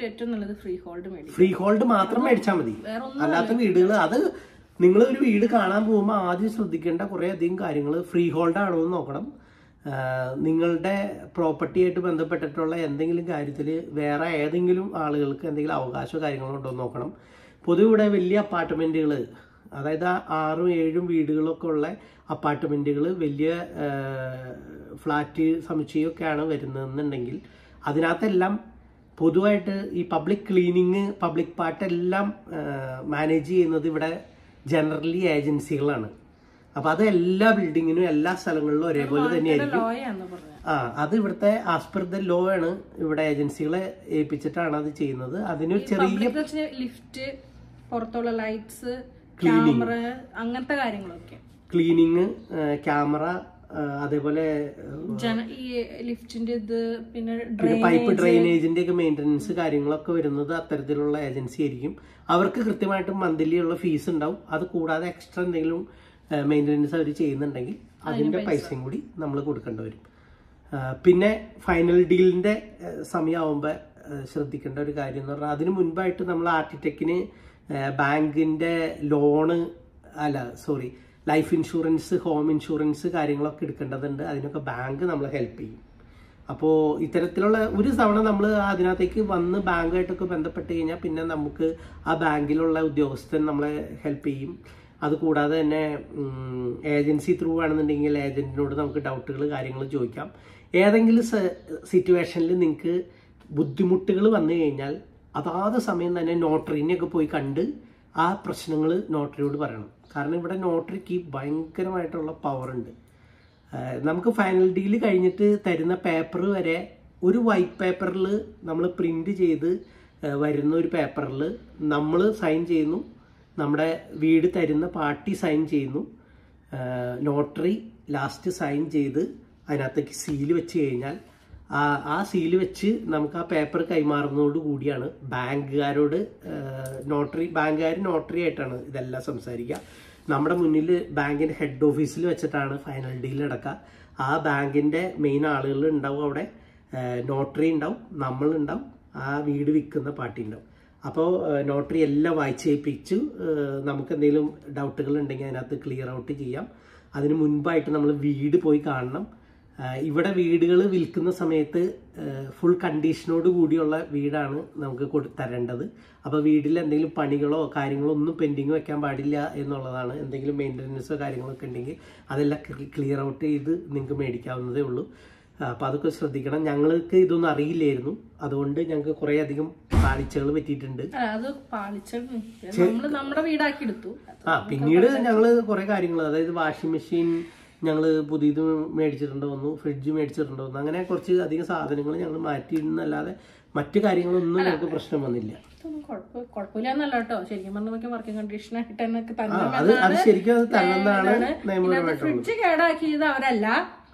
ഫ്രീ ഹോൾഡ് മാത്രം മേടിച്ചാൽ മതി. അല്ലാത്ത വീടുകൾ, അത് നിങ്ങൾ ഒരു വീട് കാണാൻ പോകുമ്പോൾ ആദ്യം ശ്രദ്ധിക്കേണ്ട കുറേ അധികം കാര്യങ്ങൾ, ഫ്രീ ഹോൾഡ് ആണോ എന്ന് നോക്കണം. നിങ്ങളുടെ പ്രോപ്പർട്ടി ആയിട്ട് ബന്ധപ്പെട്ടിട്ടുള്ള എന്തെങ്കിലും കാര്യത്തിൽ വേറെ ഏതെങ്കിലും ആളുകൾക്ക് എന്തെങ്കിലും അവകാശമോ കാര്യങ്ങളോ ഉണ്ടോ എന്ന് നോക്കണം. പൊതുവെ ഇവിടെ വലിയ അപ്പാർട്ട്മെൻറ്റുകൾ, അതായത് ആറും ഏഴും വീടുകളൊക്കെ ഉള്ള അപ്പാർട്ട്മെൻറ്റുകൾ, വലിയ ഫ്ലാറ്റ് സമുച്ചയമൊക്കെയാണ് വരുന്നതെന്നുണ്ടെങ്കിൽ അതിനകത്തെല്ലാം പൊതുവായിട്ട് ഈ പബ്ലിക് ക്ലീനിങ്, പബ്ലിക് പാർട്ടെല്ലാം മാനേജ് ചെയ്യുന്നത് ഇവിടെ ജനറലി ഏജൻസികളാണ്. അപ്പം അത് എല്ലാ ബിൽഡിങ്ങിനും എല്ലാ സ്ഥലങ്ങളിലും ഒരേപോലെ തന്നെയായിരിക്കും. ആ അത് ഇവിടുത്തെ ആസ് പെർ ദ ലോ ആണ്, ഇവിടെ ഏജൻസികളെ ഏൽപ്പിച്ചിട്ടാണ് അത് ചെയ്യുന്നത്. അതിന് ചെറിയ ലിഫ്റ്റ്, പുറത്തുള്ള ലൈറ്റ്സ്, ക്യാമറ, അങ്ങനത്തെ കാര്യങ്ങളൊക്കെ, ക്ലീനിങ്, ക്യാമറ, അതേപോലെ ഈ ലിഫ്റ്റിന്റെ ഇത്, പിന്നെ പൈപ്പ് ഡ്രെയിനേജിന്റെ ഒക്കെ മെയിൻ്റനൻസ് കാര്യങ്ങളൊക്കെ വരുന്നത് അത്തരത്തിലുള്ള ഏജൻസി ആയിരിക്കും. അവർക്ക് കൃത്യമായിട്ട് മന്ത്ലി ഉള്ള ഫീസ് ഉണ്ടാവും. അത് കൂടാതെ എക്സ്ട്രാ എന്തെങ്കിലും മെയിൻ്റനൻസ് അവർ ചെയ്യുന്നുണ്ടെങ്കിൽ അതിന്റെ പൈസയും കൂടി നമ്മൾ കൊടുക്കേണ്ടി വരും. പിന്നെ ഫൈനൽ ഡീലിന്റെ സമയമാകുമ്പോൾ ശ്രദ്ധിക്കേണ്ട ഒരു കാര്യം എന്ന് പറഞ്ഞാൽ, അതിന് മുൻപായിട്ട് നമ്മൾ ആർക്കിടെക്റ്റിന് ബാങ്കിന്റെ ലോണ്, അല്ല sorry life insurance, home insurance കാര്യങ്ങളൊക്കെ എടുക്കേണ്ടതുണ്ട്. അതിനൊക്കെ ബാങ്ക് നമ്മളെ ഹെൽപ്പ് ചെയ്യും. അപ്പോൾ ഇത്തരത്തിലുള്ള ഒരു തവണ നമ്മൾ അതിനകത്തേക്ക് വന്ന് ബാങ്കായിട്ടൊക്കെ ബന്ധപ്പെട്ട് കഴിഞ്ഞാൽ പിന്നെ നമുക്ക് ആ ബാങ്കിലുള്ള ഉദ്യോഗസ്ഥൻ നമ്മളെ ഹെൽപ്പ് ചെയ്യും. അതുകൂടാതെ തന്നെ ഏജൻസി ത്രൂ ആണെന്നുണ്ടെങ്കിൽ ഏജന്റിനോട് നമുക്ക് ഡൗട്ടുകൾ കാര്യങ്ങൾ ചോദിക്കാം. ഏതെങ്കിലും സിറ്റുവേഷനിൽ നിങ്ങൾക്ക് ബുദ്ധിമുട്ടുകൾ വന്നു കഴിഞ്ഞാൽ അതാത് സമയം തന്നെ നോട്ടറിനെയൊക്കെ പോയി കണ്ട് ആ പ്രശ്നങ്ങൾ നോട്ടറിയോട് പറയണം. കാരണം ഇവിടെ നോട്ടറിക്ക് ഭയങ്കരമായിട്ടുള്ള പവറുണ്ട്. നമുക്ക് ഫൈനൽ ഡീൽ കഴിഞ്ഞിട്ട് തരുന്ന പേപ്പർ വരെ ഒരു വൈറ്റ് പേപ്പറിൽ നമ്മൾ പ്രിന്റ് ചെയ്ത് വരുന്ന ഒരു പേപ്പറിൽ നമ്മൾ സൈൻ ചെയ്യുന്നു, നമ്മുടെ വീട് തരുന്ന പാർട്ടി സൈൻ ചെയ്യുന്നു, നോട്ടറി ലാസ്റ്റ് സൈൻ ചെയ്ത് അതിനകത്തേക്ക് സീല് വെച്ച് കഴിഞ്ഞാൽ ആ ആ സീല് വെച്ച് നമുക്ക് ആ പേപ്പർ കൈമാറുന്നതോട് കൂടിയാണ് ബാങ്കുകാരോട് നോട്ടറി ബാങ്കുകാർ നോട്ടറി ആയിട്ടാണ് ഇതെല്ലാം സംസാരിക്കുക. നമ്മുടെ മുന്നിൽ ബാങ്കിൻ്റെ ഹെഡ് ഓഫീസിൽ വെച്ചിട്ടാണ് ഫൈനൽ ഡീൽ നടക്കുക. ആ ബാങ്കിൻ്റെ മെയിൻ ആളുകൾ ഉണ്ടാവും അവിടെ, നോട്ടറി ഉണ്ടാവും, നമ്മളുണ്ടാവും, ആ വീട് വിൽക്കുന്ന പാർട്ടി ഉണ്ടാവും. അപ്പോൾ നോട്ടറി എല്ലാം വായിച്ചേൽപ്പിച്ച് നമുക്ക് എന്തെങ്കിലും ഡൗട്ടുകൾ ഉണ്ടെങ്കിൽ അതിനകത്ത് ക്ലിയർ ഔട്ട് ചെയ്യാം. അതിന് മുൻപായിട്ട് നമ്മൾ വീട് പോയി കാണണം. ഇവിടെ വീടുകൾ വിൽക്കുന്ന സമയത്ത് ഫുൾ കണ്ടീഷനോട് കൂടിയുള്ള വീടാണ് നമുക്ക് കൊടു തരേണ്ടത്. അപ്പോൾ വീട്ടിൽ എന്തെങ്കിലും പണികളോ കാര്യങ്ങളോ ഒന്നും പെൻഡിങ് വെക്കാൻ പാടില്ല എന്നുള്ളതാണ്. എന്തെങ്കിലും മെയിൻ്റനൻസോ കാര്യങ്ങളൊക്കെ ഉണ്ടെങ്കിൽ അതെല്ലാം ക്ലിയർ ഔട്ട് ചെയ്ത് നിങ്ങൾക്ക് മേടിക്കാവുന്നതേ ഉള്ളൂ. അപ്പോൾ അതൊക്കെ ശ്രദ്ധിക്കണം. ഞങ്ങൾക്ക് ഇതൊന്നും അറിയില്ലായിരുന്നു, അതുകൊണ്ട് ഞങ്ങൾക്ക് കുറേ അധികം പാളിച്ചകൾ പറ്റിയിട്ടുണ്ട്. ആ പിന്നീട് ഞങ്ങൾ കുറേ കാര്യങ്ങൾ, അതായത് വാഷിംഗ് മെഷീൻ ഞങ്ങൾ പുതിയത് മേടിച്ചിട്ടുണ്ട് വന്നു, ഫ്രിഡ്ജ് മേടിച്ചിട്ടുണ്ട് വന്നു, അങ്ങനെ കുറച്ച് അധികം സാധനങ്ങൾ ഞങ്ങൾ മാറ്റിയിരുന്നല്ലാതെ മറ്റു കാര്യങ്ങളൊന്നും ഞങ്ങൾക്ക് പ്രശ്നം വന്നില്ല. അത് ശരിക്കും അത് തന്നെന്നാണ് ഫ്രിഡ്ജ് കേടാക്കിയത് അവരല്ല,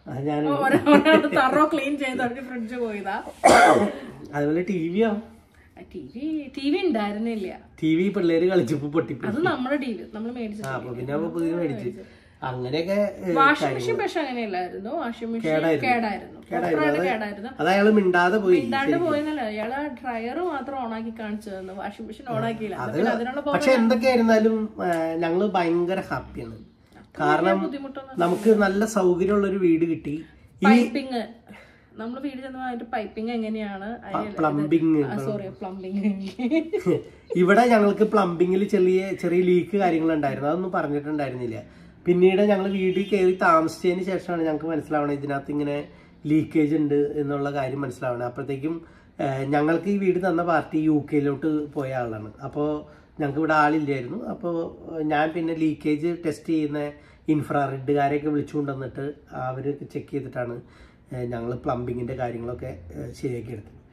അതുപോലെ ടി വിയോ ടി വി ഉണ്ടായിരുന്നില്ല, ടി വി പിള്ളേര് കളിച്ചപ്പോ പൊട്ടിപ്പോ, അത് നമ്മുടെ ടി വി നമ്മൾ മേടിച്ചു. പിന്നെ പുതിയ മേടിച്ചു. അങ്ങനെയൊക്കെ വാഷിംഗ് മെഷീൻ പക്ഷെ അങ്ങനെയല്ലായിരുന്നു, വാഷിംഗ് മെഷീൻ കേടായിരുന്നു, കേടായിരുന്നു. അത് അയാള് മിണ്ടാതെ പോയി മിണ്ടാണ്ട് പോയെന്നല്ല, അയാള് ഡ്രയർ മാത്രം ഓണാക്കി കാണിച്ചു തന്നു, വാഷിംഗ് മെഷീൻ ഓണാക്കിയില്ല. അതിനുള്ള പക്ഷെ എന്തൊക്കെയായിരുന്നാലും ഞങ്ങള് ഭയങ്കര ഹാപ്പിയാണ്. കാരണം നമുക്ക് നല്ല സൗകര്യമുള്ള ഒരു വീട് കിട്ടി. പൈപ്പിങ് നമ്മള് വീട് ചെന്ന അതിന്റെ പൈപ്പിംഗ് എങ്ങനെയാണ്, പ്ലംബിങ് സോറി പ്ലംബിങ് ഇവിടെ ഞങ്ങൾക്ക് പ്ലംബിങ്ങിൽ ചെറിയ ചെറിയ ലീക്ക് കാര്യങ്ങളുണ്ടായിരുന്നു, അതൊന്നും പറഞ്ഞിട്ടുണ്ടായിരുന്നില്ല. പിന്നീട് ഞങ്ങൾ വീട്ടിൽ കയറി താമസിച്ചതിന് ശേഷമാണ് ഞങ്ങൾക്ക് മനസ്സിലാവണം ഇതിനകത്ത് ഇങ്ങനെ ലീക്കേജ് ഉണ്ട് എന്നുള്ള കാര്യം മനസ്സിലാവണം. അപ്പോഴത്തേക്കും ഞങ്ങൾക്ക് ഈ വീട് തന്ന പാർട്ടി യു കെയിലോട്ട് പോയ ആളാണ്. അപ്പോൾ ഞങ്ങൾക്ക് ഇവിടെ ആളില്ലായിരുന്നു. അപ്പോൾ ഞാൻ പിന്നെ ലീക്കേജ് ടെസ്റ്റ് ചെയ്യുന്ന ഇൻഫ്രാറെഡുകാരെയൊക്കെ വിളിച്ചുകൊണ്ട് വന്നിട്ട് അവർ ചെക്ക് ചെയ്തിട്ടാണ് ഞങ്ങൾ പ്ലംബിങ്ങിൻ്റെ കാര്യങ്ങളൊക്കെ ശരിയാക്കി എടുത്തത്.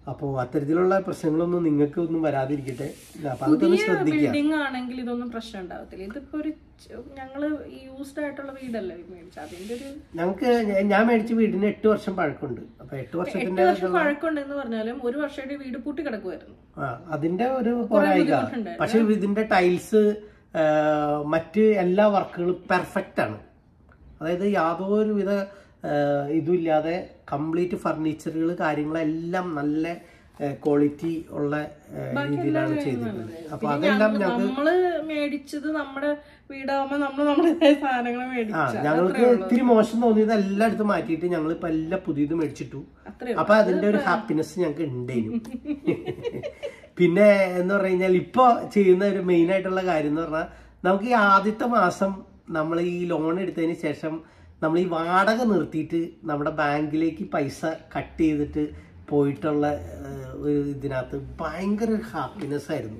അപ്പോൾ അത്തരത്തിലുള്ള പ്രശ്നങ്ങളൊന്നും നിങ്ങൾക്ക് ഒന്നും വരാതിരിക്കട്ടെ. അപ്പൊ അതൊക്കെ ശ്രദ്ധിക്കുക. ബിൽഡിംഗ് ആണെങ്കിൽ ഇതൊന്നും പ്രശ്നം ഉണ്ടാവത്തില്ല. ഇതിപ്പോ ഒരു ഞങ്ങള് യൂസ്ഡ് ആയിട്ടുള്ള വീടല്ലേ മേടിച്ചത്, അതിന്റെ ഒരു ഞങ്ങൾക്ക് ഞാൻ മേടിച്ച വീടിന് എട്ട് വർഷം പഴക്കമുണ്ട്. അപ്പൊ എട്ട് വർഷത്തിന്റെ പഴക്കമുണ്ട് എന്ന് പറഞ്ഞാലും ഒരു വർഷമായിട്ട് വീട് പൂട്ടി കിടക്കുമായിരുന്നു. ആ അതിന്റെ ഒരു പോരായിക. പക്ഷെ ഇതിന്റെ ടൈൽസ് മറ്റ് എല്ലാ വർക്കുകളും പെർഫെക്റ്റ് ആണ്. അതായത് യാതൊരു വിധ ഇതുമില്ലാതെ കംപ്ലീറ്റ് ഫർണിച്ചറുകൾ കാര്യങ്ങളെല്ലാം നല്ല ക്വാളിറ്റി ഉള്ള രീതിയിലാണ് ചെയ്തിട്ടുള്ളത്. അപ്പൊ അതെല്ലാം നമ്മള് മേടിച്ചത് നമ്മുടെ വീടാവുമ്പോ നമ്മള് നമ്മുടെ സാധനങ്ങൾ മേടിച്ചു. ഞങ്ങൾക്ക് ഇത്തിരി മോശം തോന്നിയത് എല്ലായിടത്തും മാറ്റിയിട്ട് ഞങ്ങൾ ഇപ്പൊ എല്ലാം പുതിയത് മേടിച്ചിട്ടു. അപ്പൊ അതിന്റെ ഒരു ഹാപ്പിനെസ് ഞങ്ങൾക്ക് ഉണ്ടേനു. പിന്നെ എന്ന് പറഞ്ഞു കഴിഞ്ഞാൽ ഇപ്പൊ ചെയ്യുന്ന ഒരു മെയിൻ ആയിട്ടുള്ള കാര്യം എന്ന് പറഞ്ഞാൽ നമുക്ക് ഈ ആദ്യത്തെ മാസം നമ്മൾ ഈ ലോൺ എടുത്തതിന് ശേഷം നമ്മൾ ഈ വാടക നിർത്തിയിട്ട് നമ്മുടെ ബാങ്കിലേക്ക് പൈസ കട്ട് ചെയ്തിട്ട് പോയിട്ടുള്ള ഒരു ഇതിനകത്ത് ഭയങ്കര ഒരു ഹാപ്പിനെസ് ആയിരുന്നു.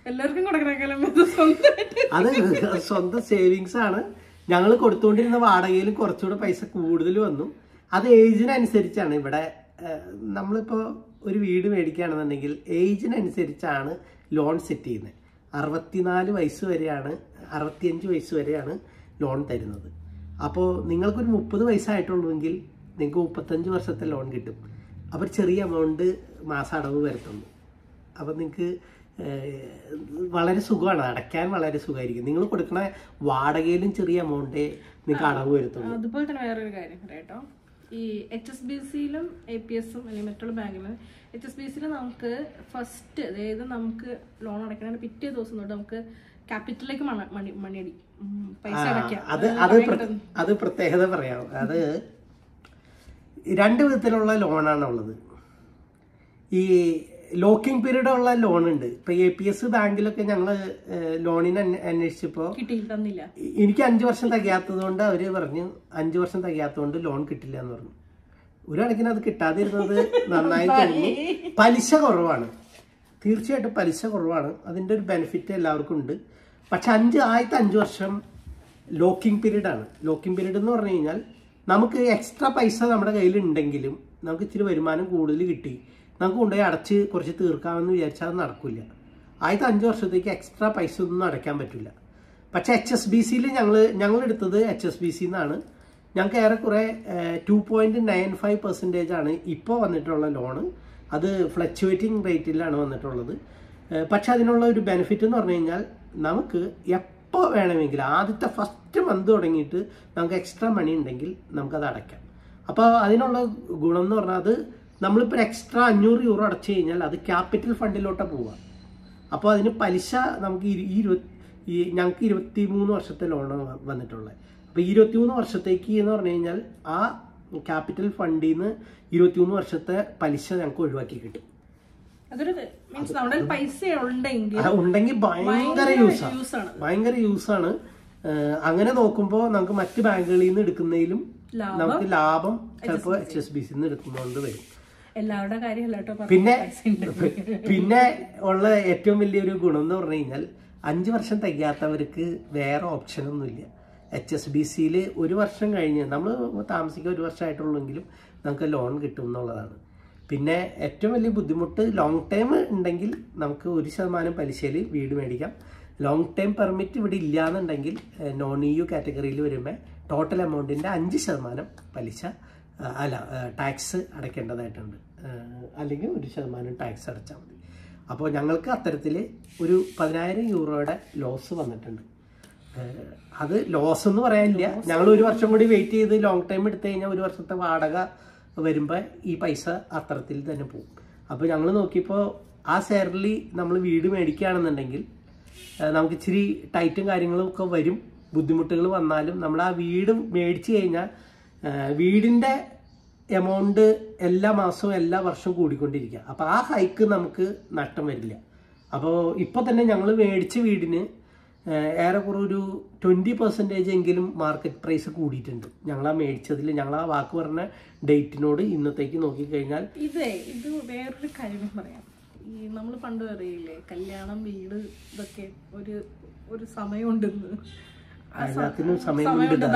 അത് സ്വന്തം സേവിങ്സ് ആണ്. ഞങ്ങൾ കൊടുത്തുകൊണ്ടിരുന്ന വാടകയിലും കുറച്ചുകൂടെ പൈസ കൂടുതൽ വന്നു. അത് ഏജിനനുസരിച്ചാണ്. ഇവിടെ നമ്മളിപ്പോൾ ഒരു വീട് മേടിക്കുകയാണെന്നുണ്ടെങ്കിൽ ഏജിനനുസരിച്ചാണ് ലോൺ സെറ്റ് ചെയ്യുന്നത്. അറുപത്തിനാല് വയസ്സ് വരെയാണ് അറുപത്തിയഞ്ച് വയസ്സ് വരെയാണ് ലോൺ തരുന്നത്. അപ്പോൾ നിങ്ങൾക്കൊരു മുപ്പത് വയസ്സായിട്ടുള്ളൂവെങ്കിൽ നിങ്ങൾക്ക് മുപ്പത്തഞ്ച് വർഷത്തെ ലോൺ കിട്ടും. അപ്പോൾ ചെറിയ എമൗണ്ട് മാസം അടവ് വരത്തുള്ളൂ. അപ്പോൾ നിങ്ങൾക്ക് വളരെ സുഖമാണ്, അടയ്ക്കാൻ വളരെ സുഖമായിരിക്കും. നിങ്ങൾ കൊടുക്കണ വാടകയിലും ചെറിയ എമൗണ്ടേ നിങ്ങൾക്ക് അടവ് വരത്തുള്ളൂ. അതുപോലെ തന്നെ വേറൊരു കാര്യം കേട്ടോ, ഈ എച്ച് എസ് ബി സിയിലും എ പി എസും അല്ലെങ്കിൽ മറ്റുള്ള ബാങ്കിലും എച്ച് എസ് ബി സിയിൽ നമുക്ക് ഫസ്റ്റ്, അതായത് നമുക്ക് ലോൺ അടയ്ക്കണ പിറ്റേ ദിവസം തൊട്ട് നമുക്ക് ക്യാപിറ്റലിലേക്ക് മണി മണിയടി പൈസ അടയ്ക്കാം. അത് അത് അത് പ്രത്യേകത പറയാം. അത് രണ്ട് വിധത്തിലുള്ള ലോണാണ് ഉള്ളത്. ഈ ലോക്കിംഗ് പീരീഡ് ഉള്ള ലോൺ ഉണ്ട്. ഇപ്പൊ എ പി എസ് ബാങ്കിലൊക്കെ ഞങ്ങള് ലോണിന് അന്വേഷിച്ചപ്പോ എനിക്ക് അഞ്ചു വർഷം തികയാത്തത് കൊണ്ട് അവര് പറഞ്ഞു അഞ്ചു വർഷം തികയാത്തതുകൊണ്ട് ലോൺ കിട്ടില്ല എന്ന് പറഞ്ഞു. ഒരു കണക്കിന് അത് കിട്ടാതിരുന്നത് നന്നായി തോന്നുന്നു. പലിശ കുറവാണ്, തീർച്ചയായിട്ടും പലിശ കുറവാണ്. അതിന്റെ ഒരു ബെനിഫിറ്റ് എല്ലാവർക്കും ഉണ്ട്. പക്ഷെ അഞ്ച് ആദ്യത്തെ അഞ്ചു വർഷം ലോക്കിംഗ് പീരീഡ് ആണ്. ലോക്കിംഗ് പീരീഡ് എന്ന് പറഞ്ഞു കഴിഞ്ഞാൽ നമുക്ക് എക്സ്ട്രാ പൈസ നമ്മുടെ കയ്യിൽ ഉണ്ടെങ്കിലും നമുക്ക് ഇച്ചിരി വരുമാനം കൂടുതൽ കിട്ടി നമുക്ക് കൊണ്ടുപോയി അടച്ച് കുറച്ച് തീർക്കാമെന്ന് വിചാരിച്ചാൽ അത് നടക്കില്ല. ആദ്യത്തെ അഞ്ച് വർഷത്തേക്ക് എക്സ്ട്രാ പൈസ ഒന്നും അടയ്ക്കാൻ പറ്റില്ല. പക്ഷെ എച്ച് എസ് ബി സിയിൽ ഞങ്ങൾ ഞങ്ങൾ എടുത്തത് എച്ച് എസ് ബി സി എന്നാണ്. ഞങ്ങൾക്ക് ഏറെക്കുറെ two point nine five percentage ആണ് ഇപ്പോൾ വന്നിട്ടുള്ള ലോണ്. അത് ഫ്ലക്ച്വേറ്റിംഗ് റേറ്റിലാണ് വന്നിട്ടുള്ളത്. പക്ഷെ അതിനുള്ള ഒരു ബെനിഫിറ്റ് എന്ന് പറഞ്ഞു കഴിഞ്ഞാൽ നമുക്ക് എപ്പോൾ വേണമെങ്കിലും ആദ്യത്തെ ഫസ്റ്റ് മന്ത് തുടങ്ങിയിട്ട് നമുക്ക് എക്സ്ട്രാ മണി ഉണ്ടെങ്കിൽ നമുക്കത് അടയ്ക്കാം. അപ്പോൾ അതിനുള്ള ഗുണം എന്ന് പറഞ്ഞാൽ അത് നമ്മളിപ്പോൾ എക്സ്ട്രാ അഞ്ഞൂറ് യൂറോ അടച്ചു കഴിഞ്ഞാൽ അത് ക്യാപിറ്റൽ ഫണ്ടിലോട്ടാണ് പോവുക. അപ്പോൾ അതിന് പലിശ നമുക്ക് ഈ ഇരുപത്തി ഈ ഞങ്ങൾക്ക് ഇരുപത്തി മൂന്ന് വർഷത്തെ ലോണാണ് വന്നിട്ടുള്ളത്. അപ്പോൾ ഈ ഇരുപത്തിമൂന്ന് വർഷത്തേക്ക് എന്ന് പറഞ്ഞു കഴിഞ്ഞാൽ ആ ക്യാപിറ്റൽ ഫണ്ടിൽ നിന്ന് ഇരുപത്തിമൂന്ന് വർഷത്തെ പലിശ ഞങ്ങൾക്ക് ഒഴിവാക്കി കിട്ടും. ഉണ്ടെങ്കിൽ ഭയങ്കര യൂസാണ് ഭയങ്കര യൂസാണ്. അങ്ങനെ നോക്കുമ്പോൾ നമുക്ക് മറ്റ് ബാങ്കുകളിൽ നിന്ന് എടുക്കുന്നതിലും നമുക്ക് ലാഭം ചിലപ്പോൾ എച്ച് എസ് ബി സി നിന്ന് എടുക്കുന്നതുകൊണ്ട് വരും. എല്ലാവരുടെ കാര്യം. പിന്നെ പിന്നെ ഉള്ള ഏറ്റവും വലിയൊരു ഗുണം എന്ന് പറഞ്ഞു കഴിഞ്ഞാൽ അഞ്ച് വർഷം തികയാത്തവർക്ക് വേറെ ഓപ്ഷനൊന്നുമില്ല. എച്ച് എസ് ബി സിയിൽ ഒരു വർഷം കഴിഞ്ഞ് നമ്മൾ താമസിക്കുക ഒരു വർഷമായിട്ടുള്ളെങ്കിലും നമുക്ക് ലോൺ കിട്ടും എന്നുള്ളതാണ്. പിന്നെ ഏറ്റവും വലിയ ബുദ്ധിമുട്ട് ലോങ് ടൈം ഉണ്ടെങ്കിൽ നമുക്ക് ഒരു ശതമാനം പലിശയിൽ വീട് മേടിക്കാം. ലോങ് ടൈം പെർമിറ്റ് ഇവിടെ ഇല്ലയെന്നുണ്ടെങ്കിൽ നോൺ ഇ യു കാറ്റഗറിയിൽ വരുമ്പോൾ ടോട്ടൽ എമൗണ്ടിൻ്റെ അഞ്ച് ശതമാനം പലിശ അല്ല ടാക്സ് അടയ്ക്കേണ്ടതായിട്ടുണ്ട്. അല്ലെങ്കിൽ ഒരു ശതമാനം ടാക്സ് അടച്ചാൽ മതി. അപ്പോൾ ഞങ്ങൾക്ക് അത്തരത്തിൽ ഒരു പതിനായിരം യൂറോയുടെ ലോസ് വന്നിട്ടുണ്ട്. അത് ലോസ് എന്ന് പറയാനില്ല. ഞങ്ങൾ ഒരു വർഷം കൂടി വെയിറ്റ് ചെയ്ത് ലോങ് ടൈം എടുത്തു കഴിഞ്ഞാൽ ഒരു വർഷത്തെ വാടക വരുമ്പോൾ ഈ പൈസ അത്തരത്തിൽ തന്നെ പോകും. അപ്പോൾ ഞങ്ങൾ നോക്കിയപ്പോൾ ആ സാലറിൽ നമ്മൾ വീട് മേടിക്കുകയാണെന്നുണ്ടെങ്കിൽ നമുക്ക് ഇച്ചിരി ടൈറ്റും കാര്യങ്ങളും ഒക്കെ വരും. ബുദ്ധിമുട്ടുകൾ വന്നാലും നമ്മൾ ആ വീട് മേടിച്ചു കഴിഞ്ഞാൽ വീടിൻ്റെ എമൗണ്ട് എല്ലാ മാസവും എല്ലാ വർഷവും കൂടിക്കൊണ്ടിരിക്കുക. അപ്പോൾ ആ ഹൈക്ക് നമുക്ക് നഷ്ടം വരില്ല. അപ്പോൾ ഇപ്പോൾ തന്നെ ഞങ്ങൾ മേടിച്ച വീടിന് ഏറെക്കുറെ ഒരു ട്വൻറ്റി പെർസെൻറ്റേജ് എങ്കിലും മാർക്കറ്റ് പ്രൈസ് കൂടിയിട്ടുണ്ട്. ഞങ്ങൾ ആ മേടിച്ചതിൽ ഞങ്ങൾ ആ വാക്ക് പറഞ്ഞ ഡേറ്റിനോട് ഇന്നത്തേക്ക് നോക്കിക്കഴിഞ്ഞാൽ. ഇതേ ഇത് വേറൊരു കാര്യം പറയാം. ഈ നമ്മൾ പണ്ട് അറിയില്ലേ കല്യാണം വീട് ഇതൊക്കെ ഒരു ഒരു സമയമുണ്ടെന്ന്. എല്ലാത്തിനും സമയമുണ്ട്.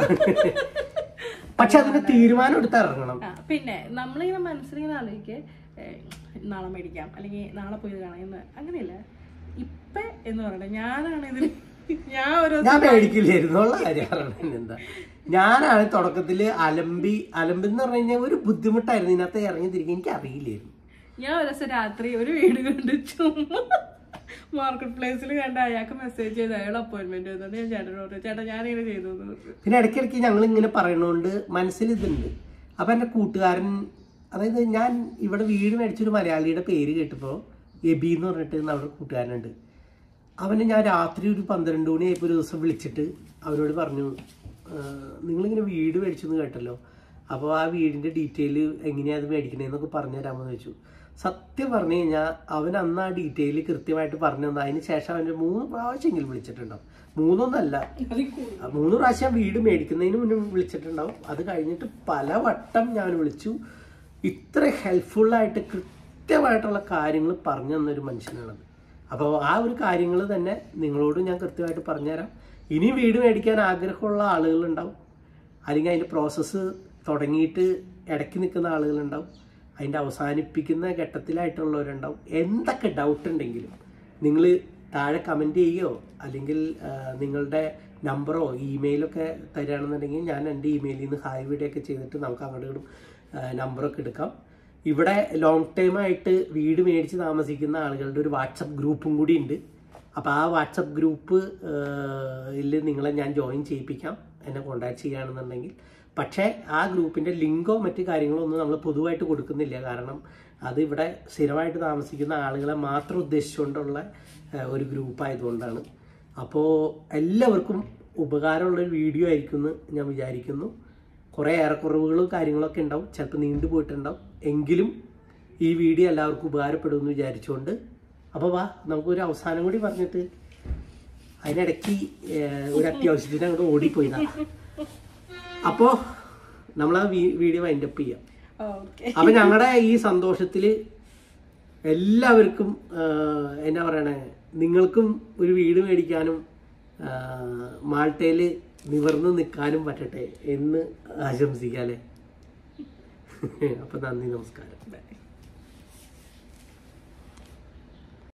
പക്ഷെ അതിന് തീരുമാനം എടുത്ത് ഇറങ്ങണം. പിന്നെ നമ്മളിങ്ങനെ മനസ്സിലിങ്ങനെ ആലോചിക്കേ നാളെ മേടിക്കാം അല്ലെങ്കിൽ നാളെ പോയി കാണാം എന്ന്. അങ്ങനെയല്ല. ഇപ്പം എന്ന് പറയണേ ഞാനാണ് ഇതിൽ ഞാൻ ഒരു ഞാൻ മേടിക്കില്ലായിരുന്നുള്ള കാര്യം. എന്താ ഞാനാണ് തുടക്കത്തില് അലമ്പി അലമ്പി എന്ന് പറഞ്ഞു കഴിഞ്ഞാൽ ഒരു ബുദ്ധിമുട്ടായിരുന്നു ഇതിനകത്ത് ഇറങ്ങി തിരികെ. എനിക്ക് അറിയില്ലായിരുന്നു. ഞാൻ ഒരു ദിവസം രാത്രി ഒരു വീട് കണ്ട് ചുമ്മാ മാർക്കറ്റ് പ്ലേസിൽ കണ്ട അയാൾക്ക് മെസ്സേജ് ചെയ്ത് അയാൾ അപ്പോയിന്റ്മെന്റ് ചെയ്തോണ്ട് ഞാൻ ചേട്ടനോട് ചേട്ടാ ഞാനിങ്ങനെ ചെയ്തു. പിന്നെ ഇടയ്ക്കിടയ്ക്ക് ഞങ്ങൾ ഇങ്ങനെ പറയണോണ്ട് മനസ്സിൽ ഇതുണ്ട്. അപ്പൊ എന്റെ കൂട്ടുകാരൻ, അതായത് ഞാൻ ഇവിടെ വീട് മേടിച്ചൊരു മലയാളിയുടെ പേര് കേട്ടപ്പോൾ എബി എന്ന് പറഞ്ഞിട്ട് നമ്മുടെ കൂട്ടുകാരനുണ്ട്. അവനെ ഞാൻ രാത്രി ഒരു പന്ത്രണ്ട് മണിയായപ്പോൾ ഒരു ദിവസം വിളിച്ചിട്ട് അവനോട് പറഞ്ഞു, നിങ്ങളിങ്ങനെ വീട് മേടിച്ചെന്ന് കേട്ടല്ലോ, അപ്പോൾ ആ വീടിൻ്റെ ഡീറ്റെയിൽ എങ്ങനെയാണ് അത് മേടിക്കണേന്നൊക്കെ പറഞ്ഞു തരാമെന്ന് ചോദിച്ചു. സത്യം പറഞ്ഞു കഴിഞ്ഞാൽ അവൻ അന്ന് ആ ഡീറ്റെയിൽ കൃത്യമായിട്ട് പറഞ്ഞു തന്നു. അതിന് ശേഷം അവൻ്റെ മൂന്ന് പ്രാവശ്യമെങ്കിലും വിളിച്ചിട്ടുണ്ടാവും. മൂന്നൊന്നല്ല, മൂന്ന് പ്രാവശ്യം വീട് മേടിക്കുന്നതിന് മുന്നേ വിളിച്ചിട്ടുണ്ടാവും. അത് കഴിഞ്ഞിട്ട് പല വട്ടം ഞാൻ വിളിച്ചു. ഇത്ര ഹെൽപ്ഫുള്ളായിട്ട് കൃത്യമായിട്ടുള്ള കാര്യങ്ങൾ പറഞ്ഞു തന്നൊരു മനുഷ്യനാണത്. അപ്പോൾ ആ ഒരു കാര്യങ്ങൾ തന്നെ നിങ്ങളോട് ഞാൻ കൃത്യമായിട്ട് പറഞ്ഞുതരാം. ഇനി വീട് മേടിക്കാൻ ആഗ്രഹമുള്ള ആളുകളുണ്ടാവും, അല്ലെങ്കിൽ അതിൻ്റെ പ്രോസസ്സ് തുടങ്ങിയിട്ട് ഇടയ്ക്ക് നിൽക്കുന്ന ആളുകളുണ്ടാവും, അതിൻ്റെ അവസാനിപ്പിക്കുന്ന ഘട്ടത്തിലായിട്ടുള്ളവരുണ്ടാവും. എന്തൊക്കെ ഡൗട്ട് ഉണ്ടെങ്കിലും നിങ്ങൾ താഴെ കമൻറ്റ് ചെയ്യുകയോ അല്ലെങ്കിൽ നിങ്ങളുടെ നമ്പറോ ഇമെയിലൊക്കെ തരികയാണെന്നുണ്ടെങ്കിൽ ഞാൻ എൻ്റെ ഇമെയിലിൽ നിന്ന് ഹായ് വീഡിയോ ഒക്കെ ചെയ്തിട്ട് നമുക്ക് അങ്ങോട്ടും നമ്പറൊക്കെ എടുക്കാം. ഇവിടെ ലോങ് ടൈമായിട്ട് വീട് മേടിച്ച് താമസിക്കുന്ന ആളുകളുടെ ഒരു വാട്സപ്പ് ഗ്രൂപ്പും കൂടി ഉണ്ട്. അപ്പോൾ ആ വാട്സപ്പ് ഗ്രൂപ്പ് ിൽ നിങ്ങളെ ഞാൻ ജോയിൻ ചെയ്യിപ്പിക്കാം എന്നെ കോൺടാക്ട് ചെയ്യുകയാണെന്നുണ്ടെങ്കിൽ. പക്ഷേ ആ ഗ്രൂപ്പിൻ്റെ ലിങ്കോ മറ്റു കാര്യങ്ങളോ ഒന്നും നമ്മൾ പൊതുവായിട്ട് കൊടുക്കുന്നില്ല. കാരണം അത് ഇവിടെ സ്ഥിരമായിട്ട് താമസിക്കുന്ന ആളുകളെ മാത്രം ഉദ്ദേശിച്ചുകൊണ്ടുള്ള ഒരു ഗ്രൂപ്പായതുകൊണ്ടാണ്. അപ്പോൾ എല്ലാവർക്കും ഉപകാരമുള്ളൊരു വീഡിയോ ആയിരിക്കും എന്ന് ഞാൻ വിചാരിക്കുന്നു. കുറേ ഏറെക്കുറവുകളും കാര്യങ്ങളൊക്കെ ഉണ്ടാവും, ചിലപ്പോൾ നീണ്ടു പോയിട്ടുണ്ടാവും. എങ്കിലും ഈ വീഡിയോ എല്ലാവർക്കും ഉപകാരപ്പെടുമെന്ന് വിചാരിച്ചുകൊണ്ട് അപ്പോൾ വാ നമുക്കൊരു അവസാനം കൂടി പറഞ്ഞിട്ട് അതിനിടയ്ക്ക് ഒരു അത്യാവശ്യത്തിന് അങ്ങോട്ട് ഓടിപ്പോയതാണ്. അപ്പോൾ നമ്മൾ ആ വീഡിയോ വൈൻഡപ്പ് ചെയ്യാം. അപ്പം ഞങ്ങളുടെ ഈ സന്തോഷത്തിൽ എല്ലാവർക്കും എന്നാ പറയണേ, നിങ്ങൾക്കും ഒരു വീട് മേടിക്കാനും മാൾട്ടയിൽ നിവർന്ന് നിൽക്കാനും പറ്റട്ടെ എന്ന് ആശംസിക്കാല്ലേ. അപ്പം നന്ദി, നമസ്കാരം.